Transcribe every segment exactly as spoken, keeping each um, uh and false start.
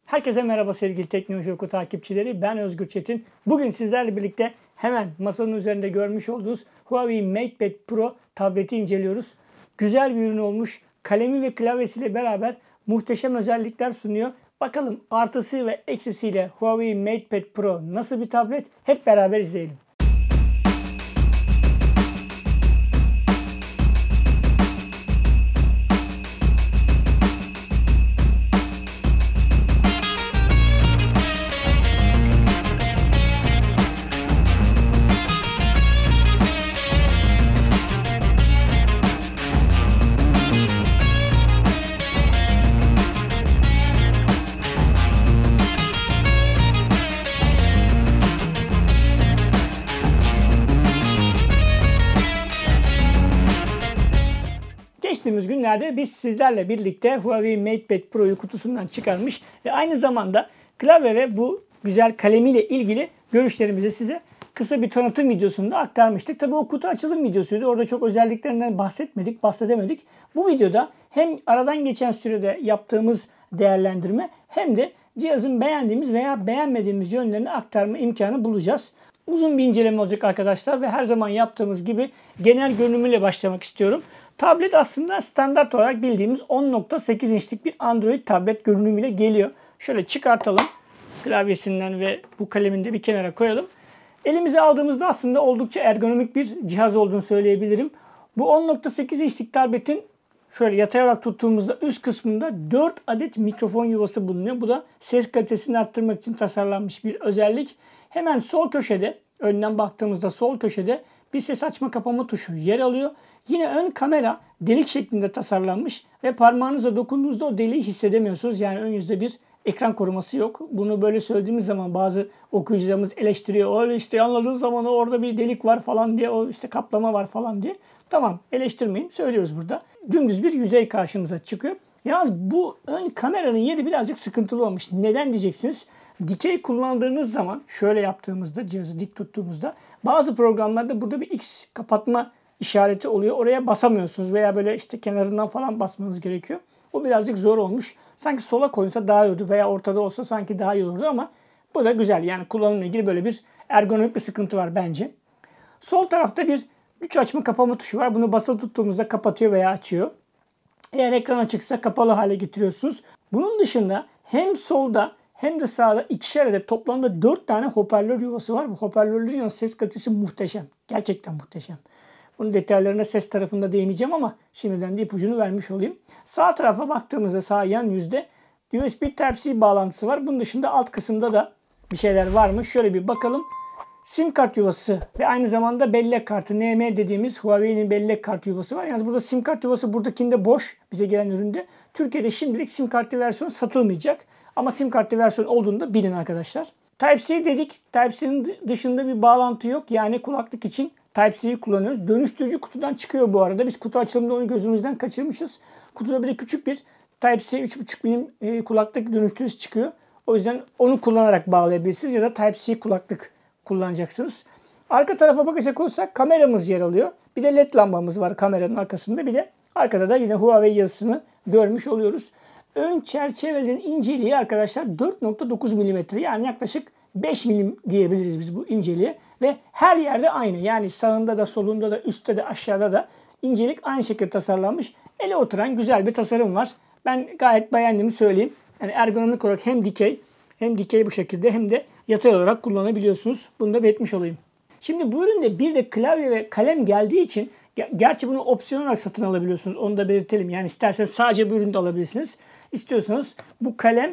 Herkese merhaba sevgili Teknoloji Oku takipçileri. Ben Özgür Çetin. Bugün sizlerle birlikte hemen masanın üzerinde görmüş olduğunuz Huawei MatePad Pro tableti inceliyoruz. Güzel bir ürün olmuş. Kalemi ve klavyesiyle beraber muhteşem özellikler sunuyor. Bakalım artısı ve eksisiyle Huawei MatePad Pro nasıl bir tablet? Hep beraber izleyelim. Geçtiğimiz günlerde biz sizlerle birlikte Huawei MatePad Pro'yu kutusundan çıkarmış ve aynı zamanda klavye ve bu güzel kalemiyle ilgili görüşlerimizi size kısa bir tanıtım videosunda aktarmıştık. Tabii o kutu açılım videosuydu. Orada çok özelliklerinden bahsetmedik, bahsedemedik. Bu videoda hem aradan geçen sürede yaptığımız değerlendirme hem de cihazın beğendiğimiz veya beğenmediğimiz yönlerini aktarma imkanı bulacağız. Uzun bir inceleme olacak arkadaşlar ve her zaman yaptığımız gibi genel görünümüyle başlamak istiyorum. Tablet aslında standart olarak bildiğimiz on nokta sekiz inçlik bir Android tablet görünümüyle geliyor. Şöyle çıkartalım klavyesinden ve bu kalemini de bir kenara koyalım. Elimize aldığımızda aslında oldukça ergonomik bir cihaz olduğunu söyleyebilirim. Bu on nokta sekiz inçlik tabletin şöyle yatay olarak tuttuğumuzda üst kısmında dört adet mikrofon yuvası bulunuyor. Bu da ses kalitesini arttırmak için tasarlanmış bir özellik. Hemen sol köşede, önden baktığımızda sol köşede bir ses açma kapama tuşu yer alıyor. Yine ön kamera delik şeklinde tasarlanmış ve parmağınızla dokunduğunuzda o deliği hissedemiyorsunuz. Yani ön yüzde bir ekran koruması yok. Bunu böyle söylediğimiz zaman bazı okuyucularımız eleştiriyor. Öyle işte anladığın zaman orada bir delik var falan diye, o işte kaplama var falan diye. Tamam, eleştirmeyin, söylüyoruz burada. Dümdüz bir yüzey karşımıza çıkıyor. Yalnız bu ön kameranın yeri birazcık sıkıntılı olmuş. Neden diyeceksiniz? Dikey kullandığınız zaman, şöyle yaptığımızda, cihazı dik tuttuğumuzda bazı programlarda burada bir X kapatma işareti oluyor. Oraya basamıyorsunuz veya böyle işte kenarından falan basmanız gerekiyor. O birazcık zor olmuş. Sanki sola koyulsa daha iyi olurdu veya ortada olsa sanki daha iyi olurdu ama bu da güzel. Yani kullanımla ilgili böyle bir ergonomik bir sıkıntı var bence. Sol tarafta bir güç açma kapama tuşu var. Bunu basılı tuttuğumuzda kapatıyor veya açıyor. Eğer ekran açıksa kapalı hale getiriyorsunuz. Bunun dışında hem solda hem de sağda ikişer adet toplamda dört tane hoparlör yuvası var. Bu hoparlörlerin yanı ses kalitesi muhteşem. Gerçekten muhteşem. Bunun detaylarına ses tarafında değineceğim ama şimdiden de ipucunu vermiş olayım. Sağ tarafa baktığımızda sağ yan yüzde U S B Type-C bağlantısı var. Bunun dışında alt kısımda da bir şeyler var mı? Şöyle bir bakalım. SIM kart yuvası ve aynı zamanda bellek kartı. N M dediğimiz Huawei'nin bellek kart yuvası var. Yani burada SIM kart yuvası buradakinde boş bize gelen üründe. Türkiye'de şimdilik SIM kartı versiyonu satılmayacak. Ama SIM kartı versiyonu olduğunu da bilin arkadaşlar. Type-C dedik. Type-C'nin dışında bir bağlantı yok. Yani kulaklık için Type-C'yi kullanıyoruz. Dönüştürücü kutudan çıkıyor bu arada. Biz kutu açılımında onu gözümüzden kaçırmışız. Kutuda bir de küçük bir Type-C üç buçuk milim e, kulaklık dönüştürücüsü çıkıyor. O yüzden onu kullanarak bağlayabilirsiniz ya da Type-C kulaklık kullanacaksınız. Arka tarafa bakacak olursak kameramız yer alıyor. Bir de led lambamız var kameranın arkasında. Bir de arkada da yine Huawei yazısını görmüş oluyoruz. Ön çerçevelerin inceliği arkadaşlar dört nokta dokuz milimetre, yani yaklaşık beş milim diyebiliriz biz bu inceliğe. Ve her yerde aynı, yani sağında da solunda da üstte de aşağıda da incelik aynı şekilde tasarlanmış. Ele oturan güzel bir tasarım var. Ben gayet beğendiğimi söyleyeyim. Yani ergonomik olarak hem dikey hem dikey bu şekilde hem de yatay olarak kullanabiliyorsunuz. Bunu da belirtmiş olayım. Şimdi bu üründe bir de klavye ve kalem geldiği için, gerçi bunu opsiyon olarak satın alabiliyorsunuz. Onu da belirtelim. Yani isterseniz sadece bu ürünü de alabilirsiniz. İstiyorsanız bu kalemle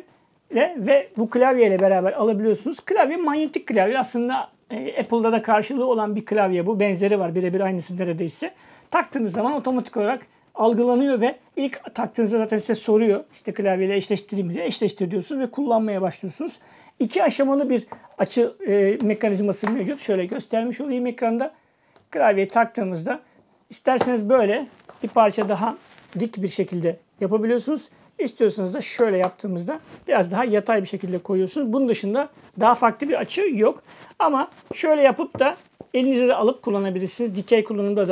ve bu klavyeyle beraber alabiliyorsunuz. Klavye manyetik klavye. Aslında e, Apple'da da karşılığı olan bir klavye bu. Benzeri var. Birebir aynısı neredeyse. Taktığınız zaman otomatik olarak algılanıyor ve ilk taktığınızda zaten size soruyor. İşte klavyeyle eşleştireyim diye eşleştir diyorsunuz ve kullanmaya başlıyorsunuz. İki aşamalı bir açı e, mekanizması mevcut. Şöyle göstermiş olayım ekranda. Klavyeyi taktığımızda isterseniz böyle bir parça daha dik bir şekilde yapabiliyorsunuz. İstiyorsanız da şöyle yaptığımızda biraz daha yatay bir şekilde koyuyorsunuz. Bunun dışında daha farklı bir açı yok. Ama şöyle yapıp da elinize de alıp kullanabilirsiniz. Dikey kullanımda da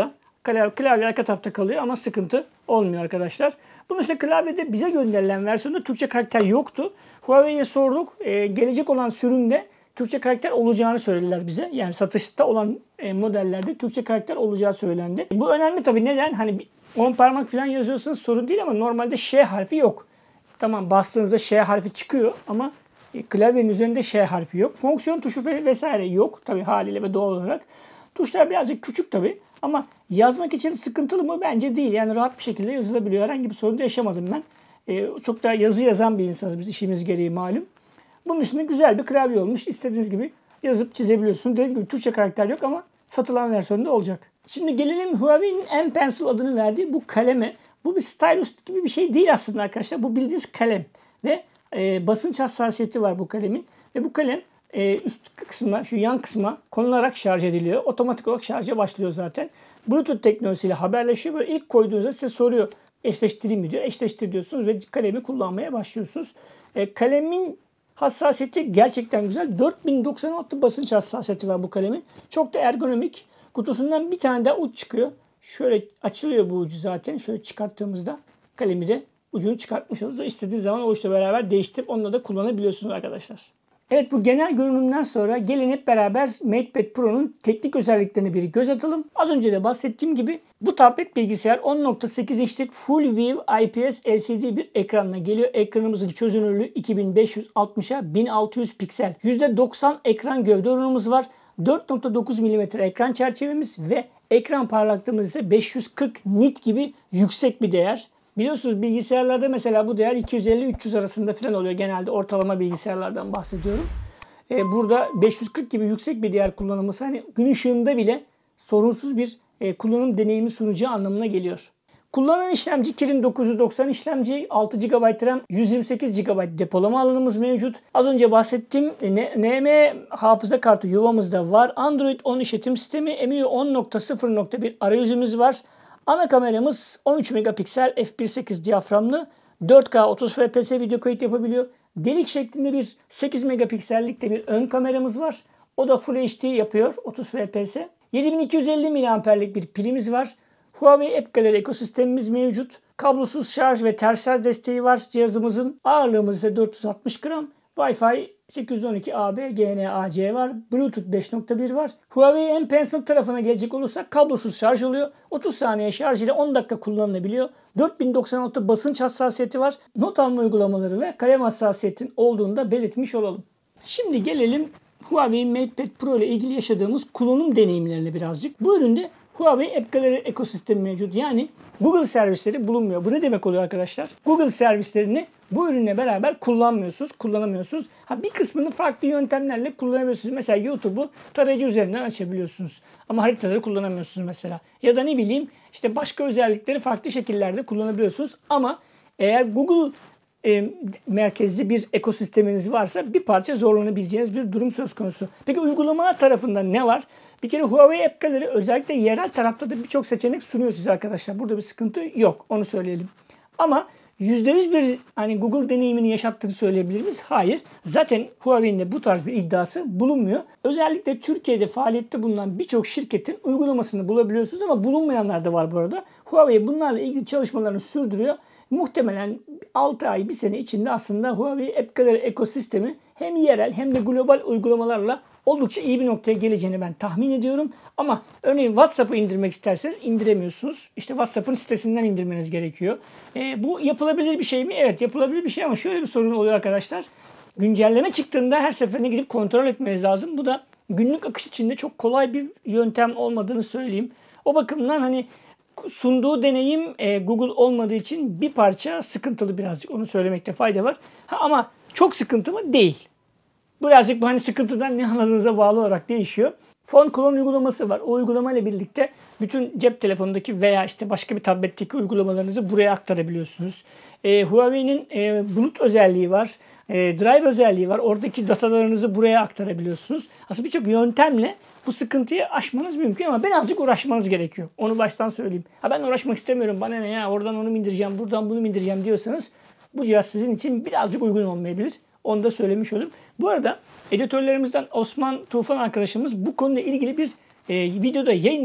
Klavye, klavye arka tarafta kalıyor ama sıkıntı olmuyor arkadaşlar. Bunun işte klavyede bize gönderilen versiyonda Türkçe karakter yoktu. Huawei'ye sorduk. E, gelecek olan sürümde Türkçe karakter olacağını söylediler bize. Yani satışta olan e, modellerde Türkçe karakter olacağı söylendi. Bu önemli tabii. Neden? Hani on parmak falan yazıyorsanız sorun değil ama normalde Ş harfi yok. Tamam, bastığınızda Ş harfi çıkıyor ama e, klavyenin üzerinde Ş harfi yok. Fonksiyon tuşu vesaire yok tabii haliyle ve doğal olarak. Tuşlar birazcık küçük tabii ama yazmak için sıkıntılı mı? Bence değil. Yani rahat bir şekilde yazılabiliyor. Herhangi bir sorun da yaşamadım ben. E, çok da yazı yazan bir insanız biz, işimiz gereği malum. Bunun dışında güzel bir klavye olmuş. İstediğiniz gibi yazıp çizebiliyorsunuz. Dediğim gibi Türkçe karakter yok ama satılan versiyonda olacak. Şimdi gelelim Huawei'nin M Pencil adını verdiği bu kaleme. Bu bir stylus gibi bir şey değil aslında arkadaşlar. Bu bildiğiniz kalem. Ve e, basınç hassasiyeti var bu kalemin. Ve bu kalem e, üst kısma, şu yan kısma konularak şarj ediliyor. Otomatik olarak şarja başlıyor zaten. Bluetooth teknolojisiyle haberleşiyor. Böyle ilk koyduğunuzda size soruyor, eşleştireyim mi diyor. Eşleştir diyorsunuz ve kalemi kullanmaya başlıyorsunuz. E, kalemin hassasiyeti gerçekten güzel. dört bin doksan altı basınç hassasiyeti var bu kalemin. Çok da ergonomik. Kutusundan bir tane daha uç çıkıyor. Şöyle açılıyor bu ucu zaten. Şöyle çıkarttığımızda kalemi de ucunu çıkartmış oluyoruz. İstediğiniz zaman o uçla beraber değiştirip onunla da kullanabiliyorsunuz arkadaşlar. Evet, bu genel görünümden sonra gelin hep beraber MatePad Pro'nun teknik özelliklerine bir göz atalım. Az önce de bahsettiğim gibi bu tablet bilgisayar on nokta sekiz inçlik Full View I P S L C D bir ekranla geliyor. Ekranımızın çözünürlüğü iki bin beş yüz altmışa bin altı yüz piksel. yüzde doksan ekran gövde oranımız var. dört nokta dokuz milimetre ekran çerçevemiz ve ekran parlaklığımız ise beş yüz kırk nit gibi yüksek bir değer. Biliyorsunuz bilgisayarlarda mesela bu değer iki yüz elli üç yüz arasında falan oluyor. Genelde ortalama bilgisayarlardan bahsediyorum. Ee, burada beş yüz kırk gibi yüksek bir değer kullanılması hani gün ışığında bile sorunsuz bir e, kullanım deneyimi sunacağı anlamına geliyor. Kullanılan işlemci Kirin dokuz yüz doksan işlemci, altı gigabayt RAM, yüz yirmi sekiz gigabayt depolama alanımız mevcut. Az önce bahsettiğim N M hafıza kartı yuvamızda var. Android on işletim sistemi, M I U on nokta sıfır nokta bir arayüzümüz var. Ana kameramız on üç megapiksel f bir nokta sekiz diyaframlı, dört K otuz F P S video kayıt yapabiliyor. Delik şeklinde bir sekiz megapiksellik de bir ön kameramız var. O da Full H D yapıyor, otuz F P S. yedi bin iki yüz elli miliamperlik bir pilimiz var. Huawei App Gallery ekosistemimiz mevcut. Kablosuz şarj ve ters şarj desteği var cihazımızın. Ağırlığımız ise dört yüz altmış gram. Wi-Fi sekiz yüz on iki A B G N A C var. Bluetooth beş nokta bir var. Huawei M Pencil tarafına gelecek olursak kablosuz şarj oluyor. otuz saniye şarj ile on dakika kullanılabiliyor. dört bin doksan altı basınç hassasiyeti var. Not alma uygulamaları ve kalem hassasiyetin olduğunu da belirtmiş olalım. Şimdi gelelim Huawei MatePad Pro ile ilgili yaşadığımız kullanım deneyimlerine birazcık. Bu üründe Huawei App Gallery ekosistemi mevcut. Yani Google servisleri bulunmuyor. Bu ne demek oluyor arkadaşlar? Google servislerini bu ürünle beraber kullanmıyorsunuz, kullanamıyorsunuz. Ha, bir kısmını farklı yöntemlerle kullanabiliyorsunuz. Mesela YouTube'u tarayıcı üzerinden açabiliyorsunuz. Ama haritaları kullanamıyorsunuz mesela. Ya da ne bileyim işte başka özellikleri farklı şekillerde kullanabiliyorsunuz. Ama eğer Google e, merkezli bir ekosisteminiz varsa bir parça zorlanabileceğiniz bir durum söz konusu. Peki uygulamalar tarafından ne var? Bir kere Huawei App Gallery özellikle yerel tarafta da birçok seçenek sunuyor size arkadaşlar. Burada bir sıkıntı yok. Onu söyleyelim. Ama yüzde yüz bir hani Google deneyimini yaşattığını söyleyebilir miyiz? Hayır. Zaten Huawei'nin de bu tarz bir iddiası bulunmuyor. Özellikle Türkiye'de faaliyette bulunan birçok şirketin uygulamasını bulabiliyorsunuz ama bulunmayanlar da var bu arada. Huawei bunlarla ilgili çalışmalarını sürdürüyor. Muhtemelen altı ay, bir sene içinde aslında Huawei App Gallery ekosistemi hem yerel hem de global uygulamalarla oldukça iyi bir noktaya geleceğini ben tahmin ediyorum. Ama örneğin WhatsApp'ı indirmek isterseniz indiremiyorsunuz. İşte WhatsApp'ın sitesinden indirmeniz gerekiyor. E, bu yapılabilir bir şey mi? Evet, yapılabilir bir şey ama şöyle bir sorun oluyor arkadaşlar. Güncelleme çıktığında her seferinde gidip kontrol etmeniz lazım. Bu da günlük akış içinde çok kolay bir yöntem olmadığını söyleyeyim. O bakımdan hani sunduğu deneyim e, Google olmadığı için bir parça sıkıntılı birazcık. Onu söylemekte fayda var. Ha, ama çok sıkıntı mı? Değil. Birazcık bu hani sıkıntıdan ne anladığınıza bağlı olarak değişiyor. Phone Clone uygulaması var. O uygulama ile birlikte bütün cep telefonundaki veya işte başka bir tabletteki uygulamalarınızı buraya aktarabiliyorsunuz. E, Huawei'nin e, bulut özelliği var. E, Drive özelliği var. Oradaki datalarınızı buraya aktarabiliyorsunuz. Aslında birçok yöntemle bu sıkıntıyı aşmanız mümkün ama birazcık uğraşmanız gerekiyor. Onu baştan söyleyeyim. Ha, ben uğraşmak istemiyorum. Bana ne ya, oradan onu mu indireceğim, buradan bunu mu indireceğim diyorsanız bu cihaz sizin için birazcık uygun olmayabilir. Onu da söylemiş olayım. Bu arada editörlerimizden Osman Tufan arkadaşımız bu konuyla ilgili bir e, videoda yayınladı.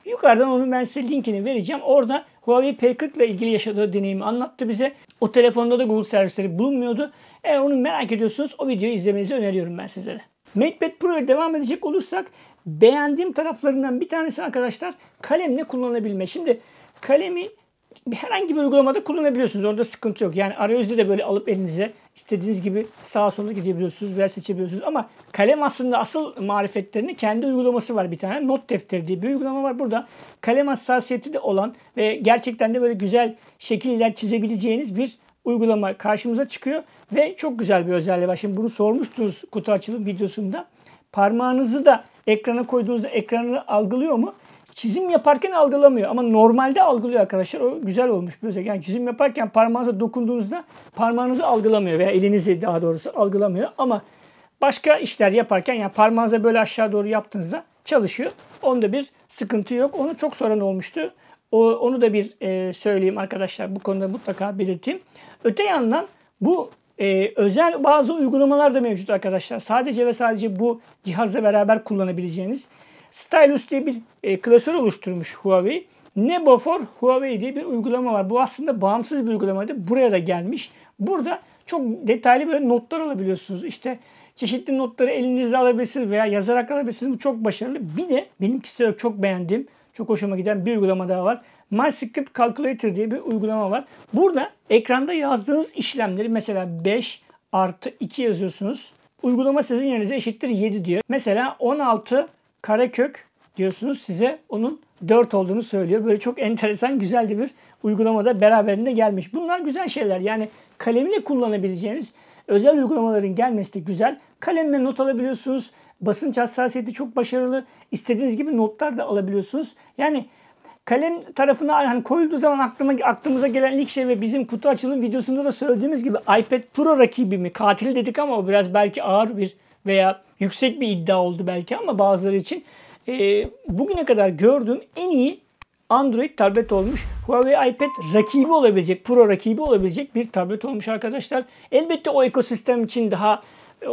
Yukarıdan onun ben size linkini vereceğim. Orada Huawei P kırk ile ilgili yaşadığı deneyimi anlattı bize. O telefonda da Google servisleri bulunmuyordu. Eğer onu merak ediyorsunuz o videoyu izlemenizi öneriyorum ben sizlere. MatePad Pro'ya devam edecek olursak beğendiğim taraflarından bir tanesi arkadaşlar kalemle kullanabilme. Şimdi kalemi herhangi bir uygulamada kullanabiliyorsunuz. Orada sıkıntı yok. Yani arayüzde de böyle alıp elinize istediğiniz gibi sağa sola gidebiliyorsunuz veya seçebiliyorsunuz. Ama kalem aslında asıl marifetlerinin kendi uygulaması var bir tane. Not defteri diye bir uygulama var. Burada kalem hassasiyeti de olan ve gerçekten de böyle güzel şekiller çizebileceğiniz bir uygulama karşımıza çıkıyor. Ve çok güzel bir özelliği var. Şimdi bunu sormuştunuz kutu açılım videosunda. Parmağınızı da ekrana koyduğunuzda ekranı algılıyor mu? Çizim yaparken algılamıyor ama normalde algılıyor arkadaşlar. O güzel olmuş bir özellik. Yani çizim yaparken parmağınıza dokunduğunuzda parmağınızı algılamıyor veya elinizi daha doğrusu algılamıyor. Ama başka işler yaparken yani parmağınıza böyle aşağı doğru yaptığınızda çalışıyor. Onda bir sıkıntı yok. Onu çok soran olmuştu. O, onu da bir e, söyleyeyim arkadaşlar. Bu konuda mutlaka belirteyim. Öte yandan bu e, özel bazı uygulamalar da mevcut arkadaşlar. Sadece ve sadece bu cihazla beraber kullanabileceğiniz. Stylus diye bir e, klasör oluşturmuş Huawei. Nebo for Huawei diye bir uygulama var. Bu aslında bağımsız bir uygulamaydı. Buraya da gelmiş. Burada çok detaylı böyle notlar alabiliyorsunuz. İşte çeşitli notları elinizde alabilirsiniz veya yazarak alabilirsiniz. Bu çok başarılı. Bir de benim kişisel çok beğendiğim, çok hoşuma giden bir uygulama daha var. MyScript Calculator diye bir uygulama var. Burada ekranda yazdığınız işlemleri mesela beş artı iki yazıyorsunuz. Uygulama sizin yerinize eşittir yedi diyor. Mesela on altı karekök diyorsunuz, size onun dört olduğunu söylüyor. Böyle çok enteresan, güzel de bir uygulamada beraberinde gelmiş. Bunlar güzel şeyler. Yani kalemle kullanabileceğiniz özel uygulamaların gelmesi de güzel. Kalemle not alabiliyorsunuz. Basınç hassasiyeti çok başarılı. İstediğiniz gibi notlar da alabiliyorsunuz. Yani kalem tarafına hani koyulduğu zaman aklıma, aklımıza gelen ilk şey ve bizim kutu açılım videosunda da söylediğimiz gibi iPad Pro rakibi mi? Katil dedik ama o biraz belki ağır bir veya yüksek bir iddia oldu belki ama bazıları için e, bugüne kadar gördüğüm en iyi Android tablet olmuş. Huawei iPad rakibi olabilecek, Pro rakibi olabilecek bir tablet olmuş arkadaşlar. Elbette o ekosistem için daha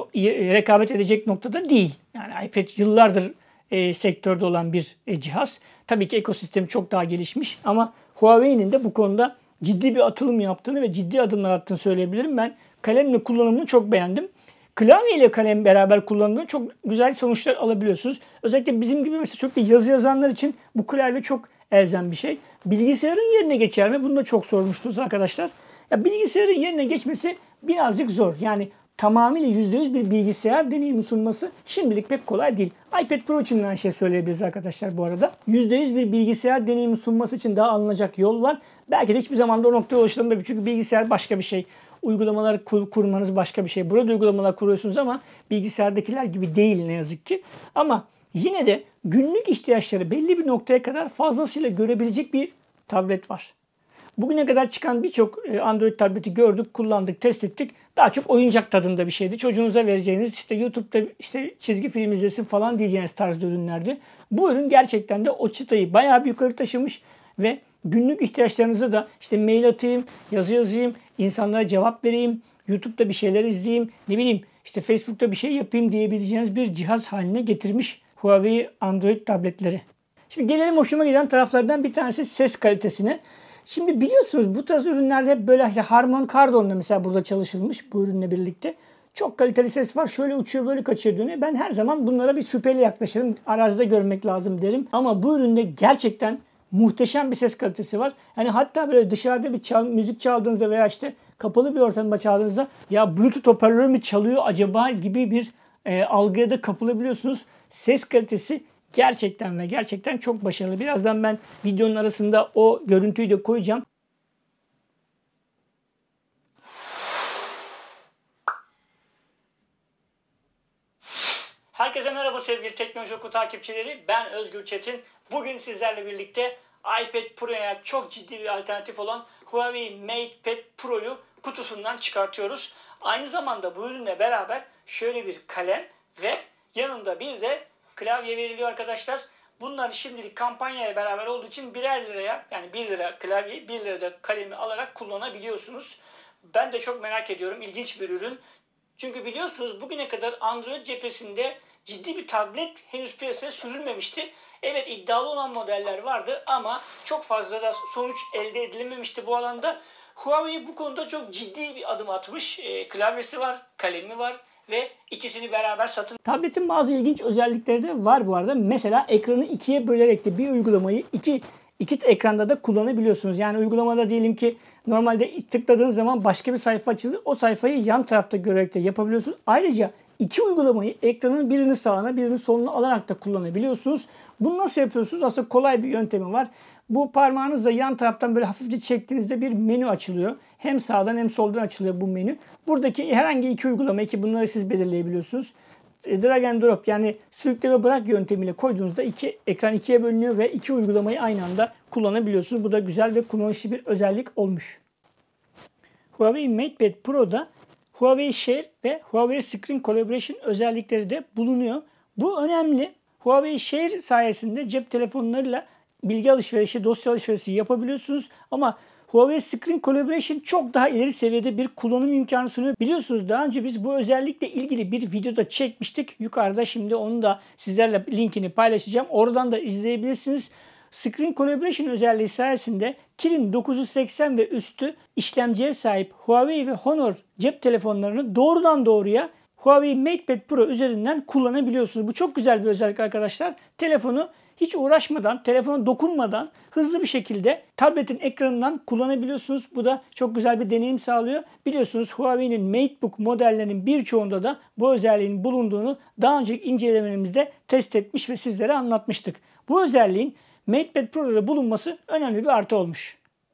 e, rekabet edecek noktada değil. Yani iPad yıllardır e, sektörde olan bir e, cihaz. Tabii ki ekosistemi çok daha gelişmiş ama Huawei'nin de bu konuda ciddi bir atılım yaptığını ve ciddi adımlar attığını söyleyebilirim. Ben kalemle kullanımını çok beğendim. Klavye ile kalem beraber kullanıldığında çok güzel sonuçlar alabiliyorsunuz. Özellikle bizim gibi mesela çok da yazı yazanlar için bu klavye çok elzem bir şey. Bilgisayarın yerine geçer mi? Bunu da çok sormuştunuz arkadaşlar. Ya bilgisayarın yerine geçmesi birazcık zor. Yani tamamıyla yüzde yüz bir bilgisayar deneyimi sunması şimdilik pek kolay değil. iPad Pro için de aynı şey söyleyebiliriz arkadaşlar bu arada. yüzde yüz bir bilgisayar deneyimi sunması için daha alınacak yol var. Belki de hiçbir zaman da o noktaya ulaşılamayabilir. Çünkü bilgisayar başka bir şey. Uygulamalar kur, kurmanız başka bir şey. Burada uygulamalar kuruyorsunuz ama bilgisayardakiler gibi değil ne yazık ki. Ama yine de günlük ihtiyaçları belli bir noktaya kadar fazlasıyla görebilecek bir tablet var. Bugüne kadar çıkan birçok Android tableti gördük, kullandık, test ettik. Daha çok oyuncak tadında bir şeydi. Çocuğunuza vereceğiniz işte YouTube'da işte çizgi film izlesin falan diyeceğiniz tarzda ürünlerdi. Bu ürün gerçekten de o çıtayı bayağı bir yukarı taşımış ve günlük ihtiyaçlarınızı da işte mail atayım, yazı yazayım, insanlara cevap vereyim, YouTube'da bir şeyler izleyeyim, ne bileyim işte Facebook'ta bir şey yapayım diyebileceğiniz bir cihaz haline getirmiş Huawei Android tabletleri. Şimdi gelelim hoşuma giden taraflardan bir tanesi ses kalitesine. Şimdi biliyorsunuz bu tarz ürünlerde hep böyle işte Harman Kardon'da mesela burada çalışılmış bu ürünle birlikte. Çok kaliteli ses var. Şöyle uçuyor böyle kaçıyor dönüyor. Ben her zaman bunlara bir şüpheyle yaklaşırım. Arazide görmek lazım derim. Ama bu üründe gerçekten muhteşem bir ses kalitesi var. Yani hatta böyle dışarıda bir çal, müzik çaldığınızda veya işte kapalı bir ortamda çaldığınızda ya Bluetooth hoparlörü mü çalıyor acaba gibi bir e, algıya da kapılabiliyorsunuz. Ses kalitesi gerçekten ve gerçekten çok başarılı. Birazdan ben videonun arasında o görüntüyü de koyacağım. Herkese merhaba sevgili Teknoloji Oku takipçileri. Ben Özgür Çetin. Bugün sizlerle birlikte iPad Pro'ya çok ciddi bir alternatif olan Huawei MatePad Pro'yu kutusundan çıkartıyoruz. Aynı zamanda bu ürünle beraber şöyle bir kalem ve yanında bir de klavye veriliyor arkadaşlar. Bunları şimdilik kampanyaya beraber olduğu için birer liraya yani bir lira klavye bir lira da kalemi alarak kullanabiliyorsunuz. Ben de çok merak ediyorum. İlginç bir ürün. Çünkü biliyorsunuz bugüne kadar Android cephesinde ciddi bir tablet henüz piyasaya sürülmemişti. Evet, iddialı olan modeller vardı ama çok fazla da sonuç elde edilememişti bu alanda. Huawei bu konuda çok ciddi bir adım atmış. E, klavyesi var, kalemi var ve ikisini beraber satın. Tabletin bazı ilginç özellikleri de var bu arada. Mesela ekranı ikiye bölerek de bir uygulamayı iki iki ekranda da kullanabiliyorsunuz. Yani uygulamada diyelim ki normalde tıkladığınız zaman başka bir sayfa açılır. O sayfayı yan tarafta görerek de yapabiliyorsunuz. Ayrıca iki uygulamayı ekranın birini sağına birini soluna alarak da kullanabiliyorsunuz. Bunu nasıl yapıyorsunuz? Aslında kolay bir yöntemi var. Bu parmağınızla yan taraftan böyle hafifçe çektiğinizde bir menü açılıyor. Hem sağdan hem soldan açılıyor bu menü. Buradaki herhangi iki uygulamayı, ki bunları siz belirleyebiliyorsunuz, drag and drop yani sürükle ve bırak yöntemiyle koyduğunuzda iki, ekran ikiye bölünüyor ve iki uygulamayı aynı anda kullanabiliyorsunuz. Bu da güzel ve kullanışlı bir özellik olmuş. Huawei MatePad Pro'da Huawei Share ve Huawei Screen Collaboration özellikleri de bulunuyor. Bu önemli. Huawei Share sayesinde cep telefonlarıyla bilgi alışverişi, dosya alışverişi yapabiliyorsunuz. Ama Huawei Screen Collaboration çok daha ileri seviyede bir kullanım imkanı sunuyor. Biliyorsunuz daha önce biz bu özellikle ilgili bir videoda çekmiştik. Yukarıda şimdi onu da sizlerle linkini paylaşacağım. Oradan da izleyebilirsiniz. Screen Collaboration özelliği sayesinde Kirin dokuz yüz seksen ve üstü işlemciye sahip Huawei ve Honor cep telefonlarını doğrudan doğruya Huawei MatePad Pro üzerinden kullanabiliyorsunuz. Bu çok güzel bir özellik arkadaşlar. Telefonu hiç uğraşmadan, telefona dokunmadan hızlı bir şekilde tabletin ekranından kullanabiliyorsunuz. Bu da çok güzel bir deneyim sağlıyor. Biliyorsunuz Huawei'nin MateBook modellerinin birçoğunda da bu özelliğin bulunduğunu daha önceki incelemelerimizde test etmiş ve sizlere anlatmıştık. Bu özelliğin MatePad Pro'da bulunması önemli bir artı olmuş.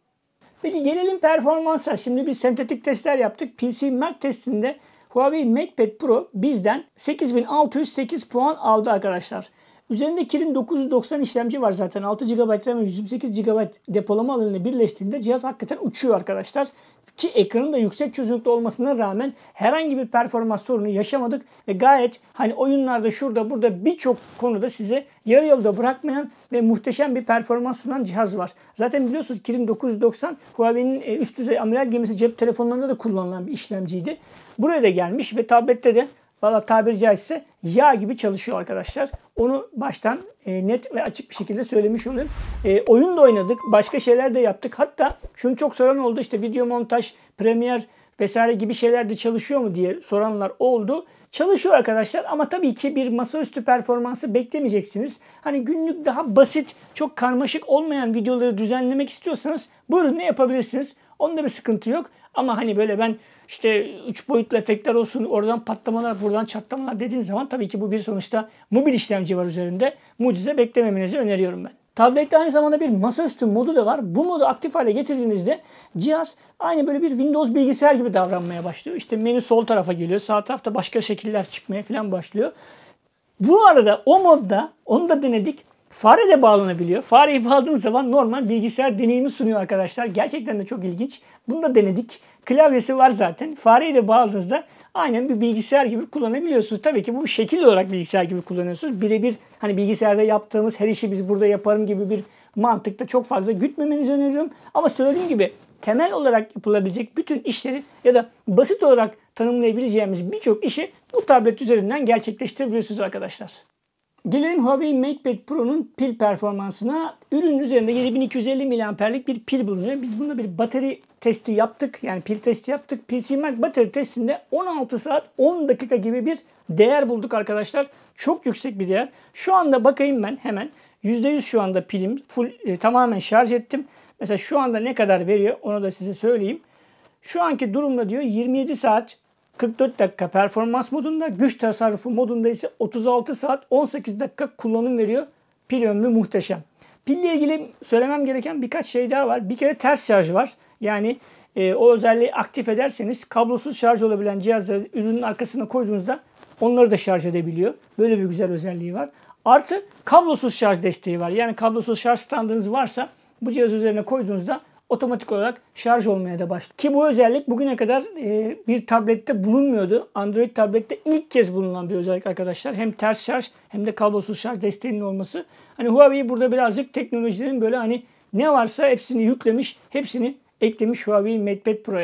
Peki gelelim performansa. Şimdi biz sentetik testler yaptık. P C Mark testinde Huawei MatePad Pro bizden sekiz bin altı yüz sekiz puan aldı arkadaşlar. Üzerinde Kirin dokuz yüz doksan işlemci var zaten. altı gigabayt RAM ve yüz yirmi sekiz gigabayt depolama alanıyla birleştiğinde cihaz hakikaten uçuyor arkadaşlar. Ki ekranın da yüksek çözünürlükte olmasına rağmen herhangi bir performans sorunu yaşamadık. Ve gayet hani oyunlarda şurada burada birçok konuda size yarı yolda bırakmayan ve muhteşem bir performans sunan cihaz var. Zaten biliyorsunuz Kirin dokuz yüz doksan Huawei'nin üst düzey amiral gemisi cep telefonlarında da kullanılan bir işlemciydi. Buraya da gelmiş ve tablette de valla tabiri caizse yağ gibi çalışıyor arkadaşlar. Onu baştan e, net ve açık bir şekilde söylemiş olayım. E, oyun da oynadık. Başka şeyler de yaptık. Hatta şunu çok soran oldu. İşte video montaj, Premiere vesaire gibi şeyler de çalışıyor mu diye soranlar oldu. Çalışıyor arkadaşlar ama tabii ki bir masaüstü performansı beklemeyeceksiniz. Hani günlük daha basit, çok karmaşık olmayan videoları düzenlemek istiyorsanız buyurun ne yapabilirsiniz. Onda bir sıkıntı yok. Ama hani böyle ben işte üç boyutlu efektler olsun, oradan patlamalar, buradan çatlamalar dediğiniz zaman tabii ki bu bir sonuçta mobil işlemci var üzerinde. Mucize beklememenizi öneriyorum ben. Tablette aynı zamanda bir masaüstü modu da var. Bu modu aktif hale getirdiğinizde cihaz aynı böyle bir Windows bilgisayar gibi davranmaya başlıyor. İşte menü sol tarafa geliyor. Sağ tarafta başka şekiller çıkmaya falan başlıyor. Bu arada o modda onu da denedik. Fare de bağlanabiliyor. Fareyi bağladığınız zaman normal bilgisayar deneyimi sunuyor arkadaşlar. Gerçekten de çok ilginç. Bunu da denedik. Klavyesi var zaten. Fareyi de bağladığınızda aynen bir bilgisayar gibi kullanabiliyorsunuz. Tabii ki bu şekil olarak bilgisayar gibi kullanıyorsunuz. Birebir hani bilgisayarda yaptığımız her işi biz burada yaparım gibi bir mantıkta çok fazla gütmemenizi öneriyorum. Ama söylediğim gibi temel olarak yapılabilecek bütün işleri ya da basit olarak tanımlayabileceğimiz birçok işi bu tablet üzerinden gerçekleştirebiliyorsunuz arkadaşlar. Gelelim Huawei MatePad Pro'nun pil performansına. Ürünün üzerinde yedi bin iki yüz elli miliamperlik bir pil bulunuyor. Biz bunda bir batarya testi yaptık. Yani pil testi yaptık. P C Mark batarya testinde on altı saat on dakika gibi bir değer bulduk arkadaşlar. Çok yüksek bir değer. Şu anda bakayım ben hemen. yüzde yüz şu anda pilim. Full e, tamamen şarj ettim. Mesela şu anda ne kadar veriyor onu da size söyleyeyim. Şu anki durumda diyor yirmi yedi saat kırk dört dakika performans modunda, güç tasarrufu modunda ise otuz altı saat on sekiz dakika kullanım veriyor. Pil ömrü muhteşem. Pille ilgili söylemem gereken birkaç şey daha var. Bir kere ters şarj var. Yani e, o özelliği aktif ederseniz kablosuz şarj olabilen cihazları ürünün arkasına koyduğunuzda onları da şarj edebiliyor. Böyle bir güzel özelliği var. Artı kablosuz şarj desteği var. Yani kablosuz şarj standınız varsa bu cihaz üzerine koyduğunuzda otomatik olarak şarj olmaya da başladı. Ki bu özellik bugüne kadar e, bir tablette bulunmuyordu. Android tablette ilk kez bulunan bir özellik arkadaşlar. Hem ters şarj hem de kablosuz şarj desteğinin olması. Hani Huawei burada birazcık teknolojilerin böyle hani ne varsa hepsini yüklemiş, hepsini eklemiş Huawei MatePad Pro'ya.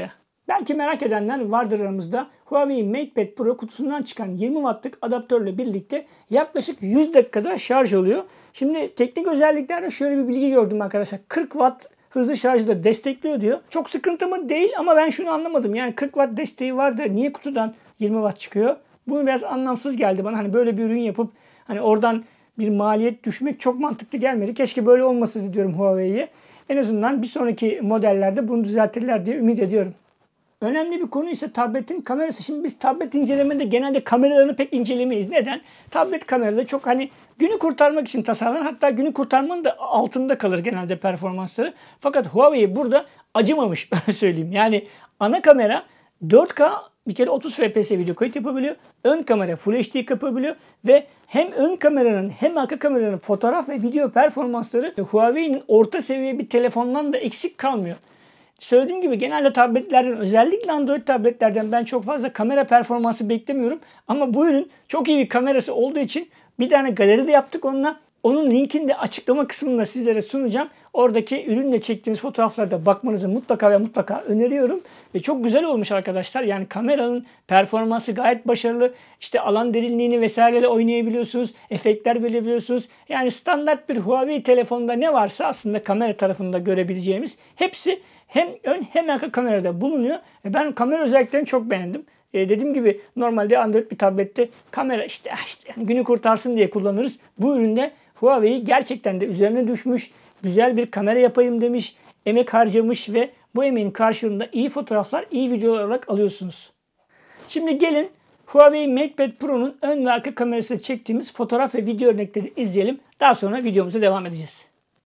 Belki merak edenler vardır aramızda. Huawei MatePad Pro kutusundan çıkan yirmi wattlık adaptörle birlikte yaklaşık yüz dakikada şarj oluyor. Şimdi teknik özelliklerde şöyle bir bilgi gördüm arkadaşlar. kırk watt hızlı şarjı da destekliyor diyor. Çok sıkıntı mı? Değil ama ben şunu anlamadım. Yani kırk watt desteği var da niye kutudan yirmi watt çıkıyor? Bu biraz anlamsız geldi bana. Hani böyle bir ürün yapıp hani oradan bir maliyet düşmek çok mantıklı gelmedi. Keşke böyle olmasaydı diyorum Huawei'ye. En azından bir sonraki modellerde bunu düzeltirler diye ümit ediyorum. Önemli bir konu ise tabletin kamerası. Şimdi biz tablet incelemede genelde kameralarını pek incelemeyiz. Neden? Tablet kameraları çok hani günü kurtarmak için tasarlanır. Hatta günü kurtarmanın da altında kalır genelde performansları. Fakat Huawei burada acımamış söyleyeyim. Yani ana kamera dört K bir kere otuz F P S video kayıt yapabiliyor. Ön kamera Full H D yapabiliyor ve hem ön kameranın hem arka kameranın fotoğraf ve video performansları Huawei'nin orta seviye bir telefondan da eksik kalmıyor. Söylediğim gibi genelde tabletlerden, özellikle Android tabletlerden ben çok fazla kamera performansı beklemiyorum. Ama bu ürün çok iyi bir kamerası olduğu için bir tane galeri de yaptık onunla. Onun linkini de açıklama kısmında sizlere sunacağım. Oradaki ürünle çektiğimiz fotoğraflarda bakmanızı mutlaka ve mutlaka öneriyorum. Ve çok güzel olmuş arkadaşlar. Yani kameranın performansı gayet başarılı. İşte alan derinliğini vesaireyle oynayabiliyorsunuz. Efektler verebiliyorsunuz. Yani standart bir Huawei telefonda ne varsa aslında kamera tarafında görebileceğimiz hepsi hem ön hem arka kamerada bulunuyor. Ben kamera özelliklerini çok beğendim. E, dediğim gibi normalde Android bir tablette kamera işte, işte yani günü kurtarsın diye kullanırız. Bu üründe Huawei gerçekten de üzerine düşmüş, güzel bir kamera yapayım demiş, emek harcamış ve bu emeğin karşılığında iyi fotoğraflar, iyi videolar olarak alıyorsunuz. Şimdi gelin Huawei MatePad Pro'nun ön ve arka kamerasıyla çektiğimiz fotoğraf ve video örnekleri izleyelim. Daha sonra videomuza devam edeceğiz.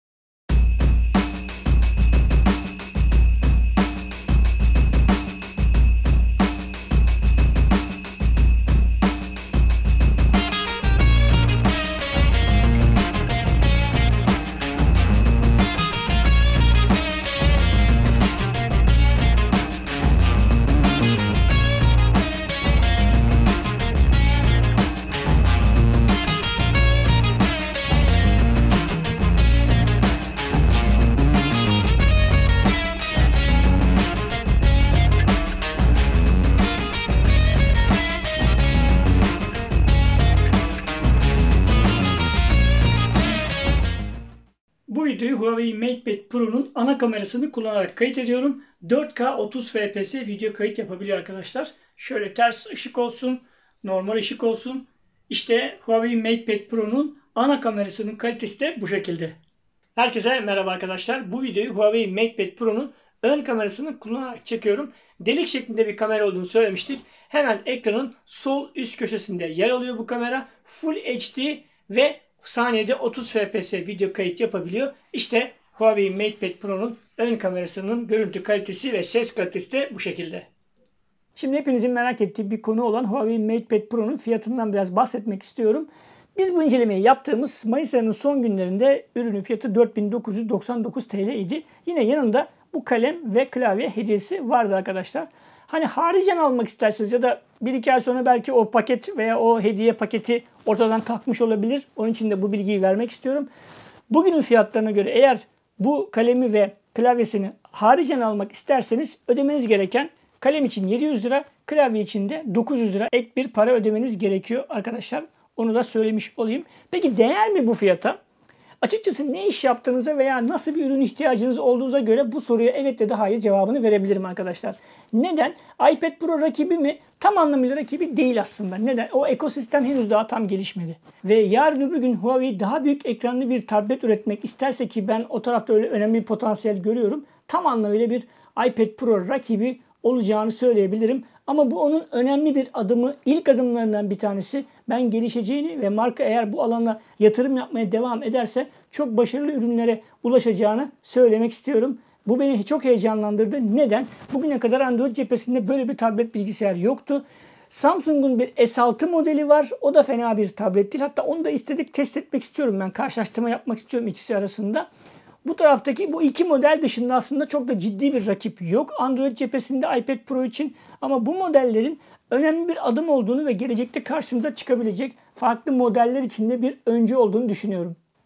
Bu videoyu Huawei MatePad Pro'nun ana kamerasını kullanarak kayıt ediyorum. dört K otuz F P S video kayıt yapabiliyor arkadaşlar. Şöyle ters ışık olsun, normal ışık olsun. İşte Huawei MatePad Pro'nun ana kamerasının kalitesi de bu şekilde. Herkese merhaba arkadaşlar. Bu videoyu Huawei MatePad Pro'nun ön kamerasını kullanarak çekiyorum. Delik şeklinde bir kamera olduğunu söylemiştik. Hemen ekranın sol üst köşesinde yer alıyor bu kamera. Full H D ve saniyede otuz F P S video kayıt yapabiliyor. İşte Huawei MatePad Pro'nun ön kamerasının görüntü kalitesi ve ses kalitesi de bu şekilde. Şimdi hepinizin merak ettiği bir konu olan Huawei MatePad Pro'nun fiyatından biraz bahsetmek istiyorum. Biz bu incelemeyi yaptığımız Mayıs ayının son günlerinde ürünün fiyatı dört bin dokuz yüz doksan dokuz T L idi. Yine yanında bu kalem ve klavye hediyesi vardı arkadaşlar. Hani haricen almak isterseniz ya da bir iki ay sonra belki o paket veya o hediye paketi ortadan kalkmış olabilir. Onun için de bu bilgiyi vermek istiyorum. Bugünün fiyatlarına göre eğer bu kalemi ve klavyesini haricen almak isterseniz ödemeniz gereken kalem için yedi yüz lira, klavye için de dokuz yüz lira ek bir para ödemeniz gerekiyor arkadaşlar. Onu da söylemiş olayım. Peki değer mi bu fiyata? Açıkçası ne iş yaptığınıza veya nasıl bir ürün ihtiyacınız olduğunuza göre bu soruya evet ya da hayır cevabını verebilirim arkadaşlar. Neden? iPad Pro rakibi mi? Tam anlamıyla rakibi değil aslında. Neden? O ekosistem henüz daha tam gelişmedi. Ve yarın öbür gün Huawei daha büyük ekranlı bir tablet üretmek isterse ki ben o tarafta öyle önemli bir potansiyel görüyorum. Tam anlamıyla bir iPad Pro rakibi olacağını söyleyebilirim. Ama bu onun önemli bir adımı, ilk adımlarından bir tanesi. Ben gelişeceğini ve marka eğer bu alana yatırım yapmaya devam ederse çok başarılı ürünlere ulaşacağını söylemek istiyorum. Bu beni çok heyecanlandırdı. Neden? Bugüne kadar Android cephesinde böyle bir tablet bilgisayar yoktu. Samsung'un bir S altı modeli var. O da fena bir tablet değil. Hatta onu da istedik, test etmek istiyorum ben. Karşılaştırma yapmak istiyorum ikisi arasında. Bu taraftaki bu iki model dışında aslında çok da ciddi bir rakip yok Android cephesinde iPad Pro için. Ama bu modellerin önemli bir adım olduğunu ve gelecekte karşımıza çıkabilecek farklı modeller içinde bir öncü olduğunu düşünüyorum.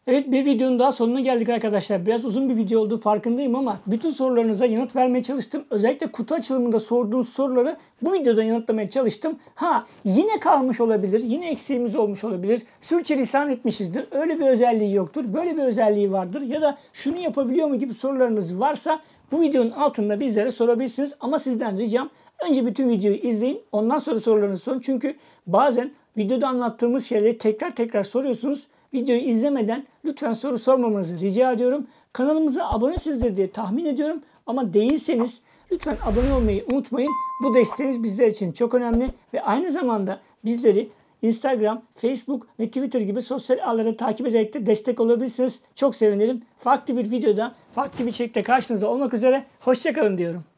Evet, bir videonun daha sonuna geldik arkadaşlar. Biraz uzun bir video olduğu farkındayım ama bütün sorularınıza yanıt vermeye çalıştım. Özellikle kutu açılımında sorduğunuz soruları bu videoda yanıtlamaya çalıştım. Ha, yine kalmış olabilir, yine eksiğimiz olmuş olabilir. Sürçülisan etmişizdir. Öyle bir özelliği yoktur, böyle bir özelliği vardır. Ya da şunu yapabiliyor mu gibi sorularınız varsa bu videonun altında bizlere sorabilirsiniz. Ama sizden ricam önce bütün videoyu izleyin, ondan sonra sorularınızı sorun. Çünkü bazen videoda anlattığımız şeyleri tekrar tekrar soruyorsunuz. Videoyu izlemeden lütfen soru sormamanızı rica ediyorum. Kanalımıza abonesizdir diye tahmin ediyorum. Ama değilseniz lütfen abone olmayı unutmayın. Bu desteğiniz bizler için çok önemli. Ve aynı zamanda bizleri Instagram, Facebook ve Twitter gibi sosyal ağları takip ederek de destek olabilirsiniz. Çok sevinirim. Farklı bir videoda, farklı bir içerikte karşınızda olmak üzere. Hoşça kalın diyorum.